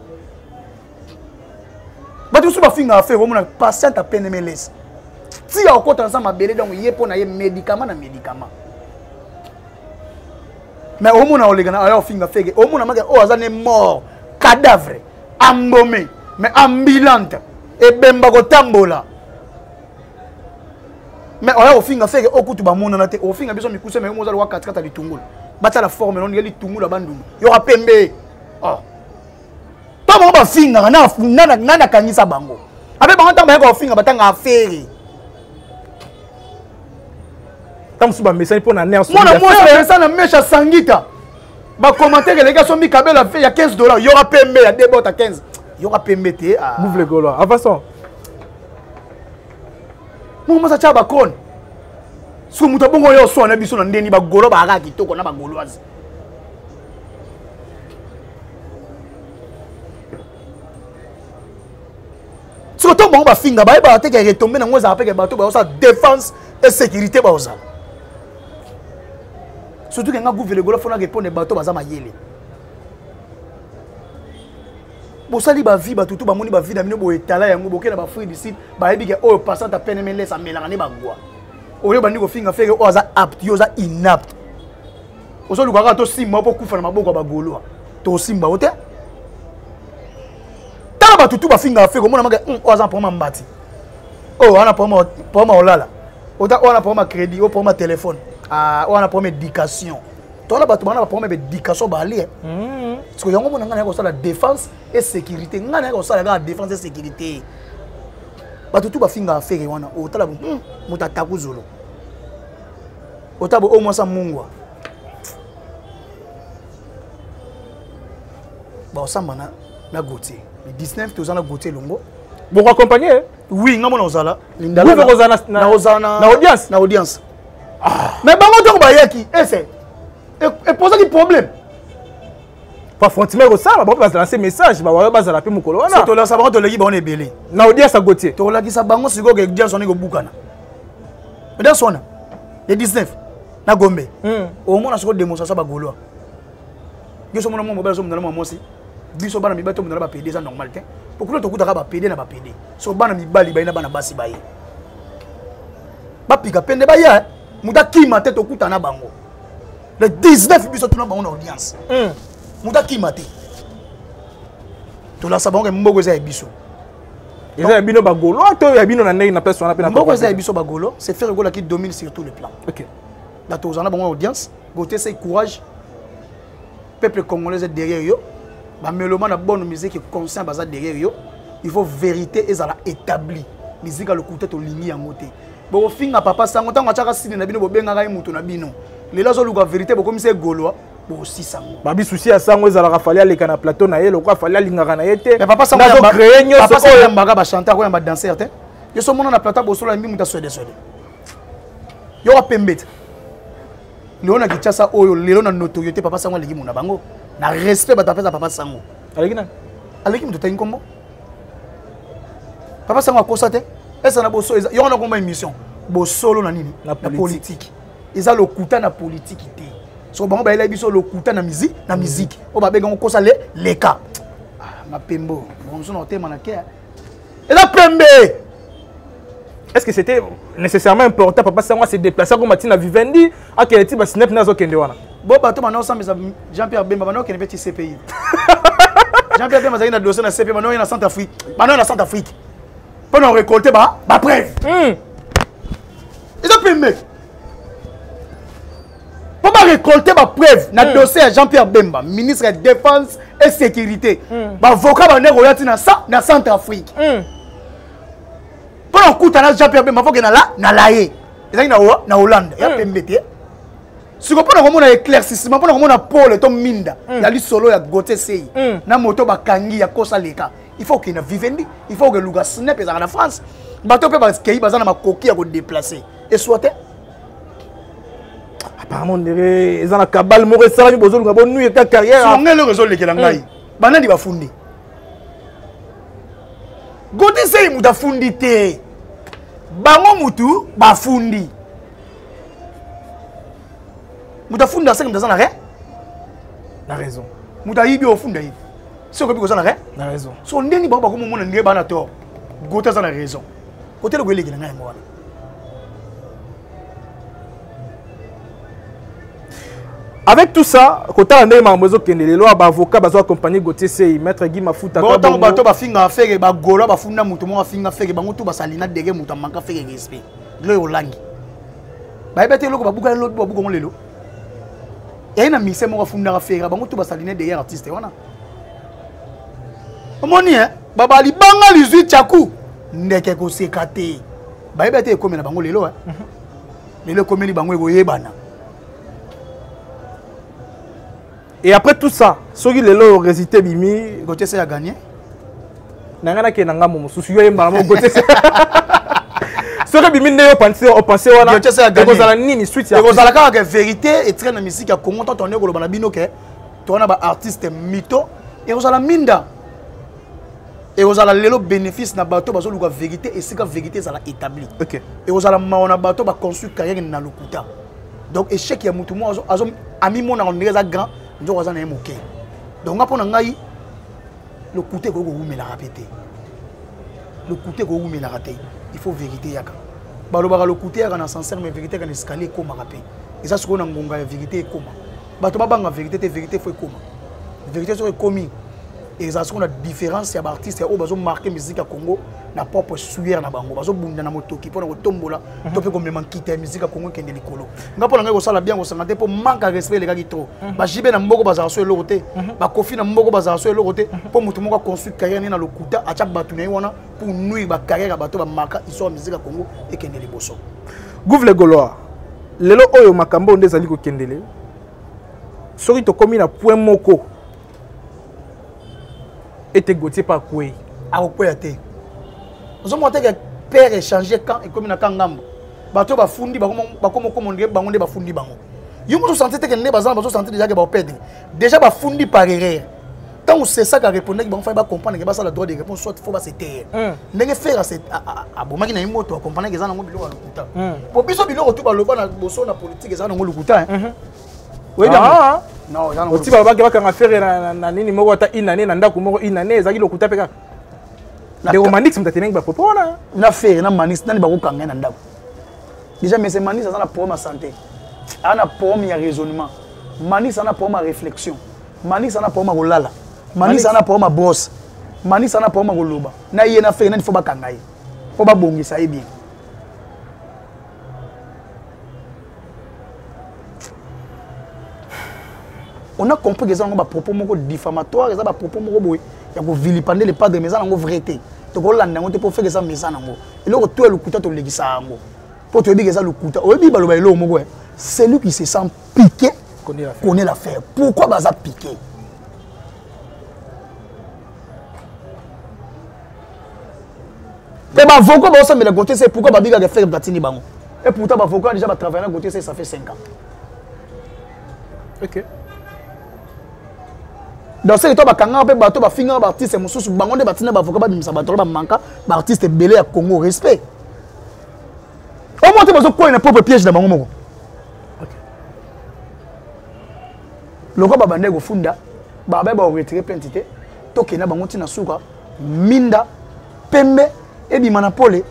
Speaker 1: Ba tout so ba finga affaire mona patient à peine me laisse. Si ya okota ensemble mabele donc yé pona yé médicament na médicament. Mais au mona olegana ayo finga fege, au mona maga o azane mort, cadavre, embaumé, mais ambulante et bemba ko tambola. Mais on a au fin fait au coup tu vas mon anaté au fin a besoin de coucher mais on a le quatre quatre du tungul bata la forme on y a du tungul la bandou y aura pembe oh pas mon ba finga na na na na kanisa bango avec ba ntamba ko finga batanga affaire
Speaker 2: tam suba message pour na nerf
Speaker 1: mon moi ça ça na mecha sangita ba commentaire les gars sont mis kabela fait il y a quinze dollars y aura pembe il y a des bottes à quinze y aura pembe té ah
Speaker 2: bouffe le golo avançons.
Speaker 1: Moi ça tcha ba kon. So muta bongo yo so na biso na ndeni ba golo ba ga kitoko na ba goloise. So to bongo ba finga ba ba te ke retomber na ngoza apeke ba to ba sa défense et sécurité ba oza. Surtout que nga gouvernement golo fona répondre ba to ba za mayele. Bosali ba vie ba tutu ba moni ba vie na mino bo etala yango boke na ba free d'ici ba yebi ke o passant à peine mais laisse amelanga ne ba gwa oyo bandi ko finga feke o za apte yo za inapte oso lukaka to simba po kufa na maboko ba golo to simba ote tala ba tutu ba finga feke mona maka o za pour ma mbati o ana pour ma pour ma olala ota o ana pour ma crédit o pour ma téléphone ah o ana pour ma éducation tola ba to bana ba pour ma éducation ba ali parce que yango mona ngana ko sala défense et sécurité ngana ko sala ga défense et sécurité ba tutu ba finga affaire wana o tala muta takuzolo o tabo o mo sa mungwa ba osamba na na Gautier le dix-neuf to zana Gautier longo
Speaker 2: bon accompagner
Speaker 1: oui ngamo na ozala
Speaker 2: lindala na ozala
Speaker 1: na ozana
Speaker 2: na audience
Speaker 1: na audience ah mais bango to ba yaki ese et poser des problèmes.
Speaker 2: Pas frontière ça, bah on va lancer message, bah on va baser la paix mukolo.
Speaker 1: Non. To la sabango to legi ba on est belé.
Speaker 2: Na audience à Gautier.
Speaker 1: To la ki sabango siko ke dia soni go bukana. Mais sona. Le dix-neuf na Gombe. Au moins na siko démonstration ba golo. Geso mona mo mobile so mona mo mosi. Biso bana mi bato mona ba P D ça normal te. Pourquoi to kutaka ba P D na ba P D. So bana mi bali ba ina bana basi ba ye. Ba pika pende ba ya. Muta kima te to kutana bango. Le dix-neuf biso tuna bango na audience. Mm. Muta kimate. To la sabonga mboko za biso.
Speaker 2: Eza bino bagolo to ya bino na ndenge na place wana pe na.
Speaker 1: Mboko za biso bagolo, c'est faire gola qui domine sur tous les plans.
Speaker 2: OK.
Speaker 1: La to zana bango audience, goté c'est courage. Peuple congolais est derrière yo. Ba meloma na bonne musique conscient baza derrière yo. Il faut vérité ezala établi. Musique le côté to ligne yango te. Bo finga papa sango tango chaka sine na bino bo benga ga mutu na bino. Les gens la vérité, beaucoup comme c'est gaulois, aussi ça.
Speaker 2: Babi souci à ça, on a rafalé les canapes plateau naïe, le quoi fallait l'ingara été.
Speaker 1: Mais papa ça
Speaker 2: va créer une
Speaker 1: papa ça va baga ba chanter, quoi ba danser, hein. Yo so mona na plateau bo solo mbi muta swede swede. Yo a pembet. Léona ki tchasa oyo, léona notoriété papa ça ngwa legi mona bango. Na respect ba tapeza papa sango.
Speaker 2: Aleki na.
Speaker 1: Aleki muta ta inkombo. Papa ça ngwa constater. Est-ce que na bo so yo na komba émission. Bo solo na nini?
Speaker 2: Na politique.
Speaker 1: Ils ont le coup na politique. so bango ba biso lokuta na musique na musique o ba benga ko ça les les cas ma pembo bon so na tema na ke et la pembe.
Speaker 2: Est-ce que c'était nécessairement important papa ça moi se déplacer comme Martina Vivendi à quel type de snap nazo kende wana
Speaker 1: bon bato maintenant ça mais Jean-Pierre Bemba maintenant qui est petit C P I Jean-Pierre Bemba il a dossier na C P I maintenant il est en Centrafrique maintenant il est en Centrafrique pour nous récolter ba ba preuve hmm ils ont payé pour ba récolter ba preuve na dossier à Jean-Pierre Bemba ministre de défense et sécurité ba avocat ba ne royauté na ça na Centrafrique pour on coûte na Jean-Pierre Bemba faut que na là na laé ils na na Hollande ya pembete si on prend un éclaircissement pour on a Paul et Tom Minda il y a lui solo ya Gauthier Sey na moto ba kangi ya kosa leka il faut qu'il na Vivendi il faut que Luga Snap ezala na France bato pe ba kei bazana ma coquille ya ko déplacer et souhaiter
Speaker 2: apparemment ndere ezana kabal mo resala mi bozo nga bonnu ya carrière
Speaker 1: on ngelo réseau lekela ngai banandi ba fundi Gauthier Sey muta fundi te bango mutu ba fundi muta funda seka mutazana re
Speaker 2: na raison
Speaker 1: muta yibi ofunda yibi si okobi kozana re
Speaker 2: na raison
Speaker 1: so ndeni bango bako mona ndenge bana to Gauthier za na raison Gauthier le goleki na ngai mo wana
Speaker 2: avec tout ça kota ndenge mambozo kende lelo ba avocat bazo accompagner Gauthier Sey maître Guy Mafuta
Speaker 1: ba to ba to ba finga afeke ba golo ba funda mutu mo finga afeke bango to ba salina dege mutu manka afeke respect lo olangi ba ebete loko ba buka lo ba buka mo lelo et il y a mis ces mots à fonder à faire, bango tout bas saliner derrière artiste wana. Omoni hein, baba li banga li zui tchakou, ndeke ko sekate. Ba ebete ko mena bango lelo hein. Lelo ko meni bango ego yebana.
Speaker 2: Et après tout ça, soki lelo résultat bimi,
Speaker 1: Gauthier Sey a gagné.
Speaker 2: Nangana ke nanga mo susu yo yemba mo Gauthier Sey. Soki bimi ne yo pensé o pensé wana.
Speaker 1: Gauthier Sey a gagné.
Speaker 2: Kozala nini suite ya.
Speaker 1: Kozala ka que vérité et train de musique à Congo tant on est ko bana bino ke. To wana ba artiste mytho et kozala minda. Et kozala lelo bénéfice na bato bazo luka vérité et c'est que vérité ça la établi.
Speaker 2: OK.
Speaker 1: Et kozala maona bato ba construire carrière na lokuta. Donc échec ya mutu mo azo ami mo na ndeza grand. Donc on a un moqué. Donc après on a eu le côté que vous me la répéter. Le côté que vous me la rater. Il faut vérité yaka. Bah le le côté yaka na sincère mais vérité quand escalier comme rapper. Et ça ce qu'on a ngonga vérité comment. Bah to ba banga vérité vérité faut comment. Vérité sur commis. Et ça ce qu'on a différence ya artiste au bazo marquer musique à Congo na propre sueur na bango bazo bunda na motoki pour na tombola to pe complètement quitter musique à Congo kende likolo ngapo na ngai sala bien ko santé pour manque de respect les gars qui trop ba jibe na mboko bazara so elokote ba kofi na mboko bazara so elokote pour mutu moko construire carrière na lokuta acha batu na wana pour nuire ba carrière bato ba marka iso musique à Congo et kende liboso
Speaker 2: Gouvle Goloa lelo oyo makambo ndezali ko kendele soki to komi na point moko était Gauthier par quoi
Speaker 1: a quoi été nous avons montré que père échanger quand et comme na kangambo bato ba fundi ba ba comme comme on ba ba fundi bango yo mo sentir que ne bazan bazo sentir déjà que ba perdre déjà ba fundi par erreur tant c'est ça qu'a répondre que ba fa ba comprendre que ba ça la droit de réponse soit faut ba se taire ndenge faire c'est a bomaki na imoto a comprendre que ça na ngo bilo lokuta po biso bilo to ba loba na boso na politique ça na ngo lokuta hein oui
Speaker 2: ah
Speaker 1: non ça na
Speaker 2: oti ba ba ke ba ka faire na nini moko ta inane na ndako moko inane ezaki lokuta pe ka de romantique mtateneng ba popo na
Speaker 1: na faire na manis nani ba ko kanga na ndako déjà mais c'est manis ça na problème santé ana problème ya raisonnement manis ana problème réflexion manis ana problème kolala manis ana problème brosse manis ana problème koloba na ye na faire nani faut ba kanga ye faut ba bongisa ye bien on a compris que ça on a propos moko diffamatoire ça ba propos moko boy ya ko vilipender les padres mais ça ngo vérité to ko landa ngo te pour faire ça mais ça ngo et là to le kuta to legisa ngo pour te dire que ça le kuta o bi baloba elo moko c'est lui qui se sent piqué connaît l'affaire pourquoi ba ça piqué et ba avocat ba ça me la côté c'est pourquoi ba biga faire batini bango et pourtant ba avocat déjà ba travailler à côté ça fait cinq ans.
Speaker 2: OK.
Speaker 1: Donc c'est que tu as kanga pe bato ba finga ba artiste mususu bango de batina ba avocat ba bimisa bato ba manka ba artiste belé à Congo respect. Au moins tu vas ko une propre piège dans bango moko.
Speaker 2: OK.
Speaker 1: loko babande ko funda ba ba ba retirer plainte te to kena bango tina suka minda pembe et bi manapole.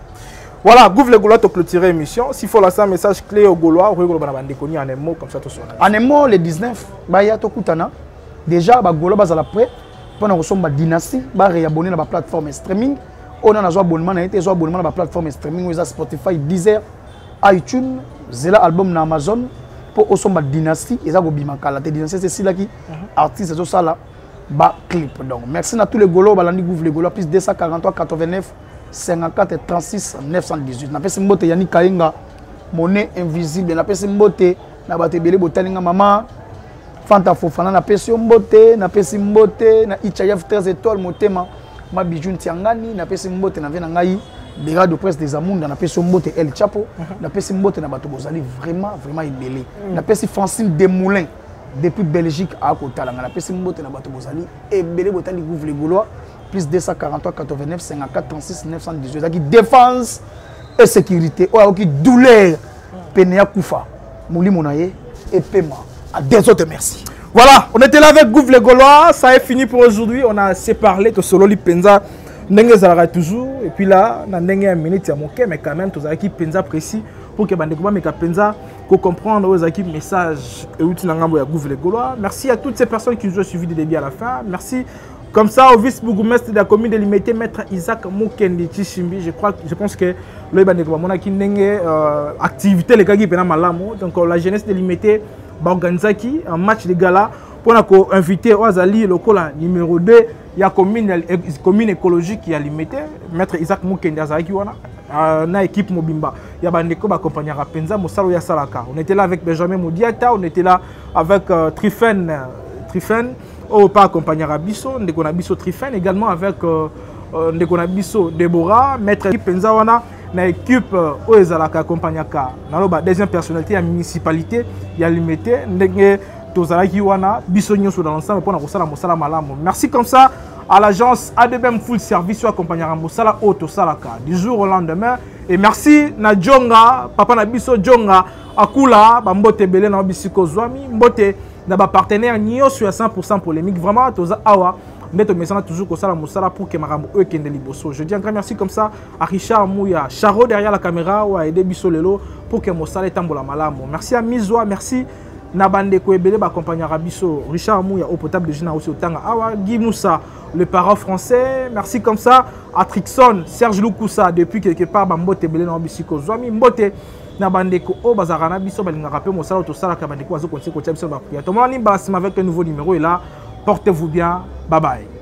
Speaker 2: Voilà, Gouv les Gaulois te clôturer l'émission. S'il faut lancer un message clé aux Gaulois, on va déconner en un mot comme ça tout ça.
Speaker 1: En un mot, le dix-neuf, bah ya to kutana. Déjà, bah Gaulois bas à la près. Pendant que sommes dynastie, bah réabonner dans la plateforme streaming. On a un abonnement, on a été abonnement dans la plateforme streaming, on a Spotify, Deezer, iTunes, Zela album na Amazon. Pour sommes dynastie, et ça go bimakala. La dynastie c'est celui qui artiste c'est ça là, bah clip. Donc merci à tous les Gaulois, bah l'andi Gouv les Gaulois plus deux cent quarante-trois quatre-vingt-neuf. cinquante-quatre trente-six neuf cent dix-huit. Na pesi mbote yani kainga monnaie invisible. Na pesi mbote na batebele botalinga mama Fanta Fofana na pesi mbote na pesi mbote na Ichayef treize étoiles motema ma bijou ntiangani na pesi mbote na vena ngai Bera de presse des Amunda na pesi mbote El Chapo na pesi mbote na bato bozali vraiment vraiment ibelé. Na pesi Francine Desmoulins depuis Belgique à Kotalanga na pesi mbote na bato bozali ebelé botali Gouv les Gaulois plus deux cent quarante-trois quatre-vingt-neuf cinquante-quatre trente-six neuf cent dix-huit. C'est-à-dire défense et sécurité. Oh, qui douleur. Pénéa Koufa. Mouli Monaye et paiement. À des autres, merci.
Speaker 2: Voilà, on était là avec Gouv les Gaulois. Ça est fini pour aujourd'hui. On a assez parlé de Solo Lipenza. N'engé Zara toujours. Et puis là, on a un minute à moquer, mais quand même, tous les équipes Penza précis pour que les mais Penza pour comprendre aux équipes messages et outils d'Angambo et Gouv les Gaulois. Merci à toutes ces personnes qui nous ont suivis du début à la fin. Merci. Comme ça, au vice-bourgmestre de la commune de Limité, maître Isaac Moukendi Tishimbi, je crois, je pense que le Baneko Mona qui n'est activité les Kagi Pena Malamo, donc la jeunesse de Limité, Banganzaki, un match de gala pour inviter Oazali, le cola numéro deux, il y a commune commune écologique qui a Limité, maître Isaac Moukendi Azaki wana, na équipe Mobimba, il y a Baneko accompagné à Penza, Moussalo Yasalaka. On était là avec Benjamin Moudiata, on était là avec euh, Trifen, Trifen. On pas accompagner Rabisso, Ndekonabisso Trifen, également avec euh, Ndekonabisso Deborah, maître Penzawana, na équipe Oezalaka accompagnaka. Naloba deuxième personnalité à municipalité, il y a limité, Ndenge Tozalaki wana, Bissonio sur l'ensemble pour na Mosala Malamo. Merci comme ça à l'agence A D B M Full Service sur accompagnera Mosala Auto Salaka du jour au lendemain. Et merci na Djonga, papa na Bisso Djonga, Akula, Bambote Belé na Bisiko Zwami, Mbote. Dans ma partenaire Nio sur à cent pour cent polémique vraiment toza awa neto messana toujours que ça la moussala pour que marambo eux kende liboso. Je dis un grand merci comme ça à Richard Mouya, Charo derrière la caméra ou à aider Bisso Lelo pour que Mossala tambola malamo. Merci à Mizoa, merci Nabande Koebele ba accompagner Rabisso, Richard Mouya au potable de Gina aussi au Tanga awa Guy Moussa le parent français. Merci comme ça à Trixon, Serge Loukoussa depuis quelque part Bambote Belé na Bisiko Zwami Mbote na bandeko o bazarana biso balinga rappel mo sala to sala ka bandeko azo continuer ko tia biso ba prière. To moni basima avec un nouveau numéro et là portez-vous bien, bye bye.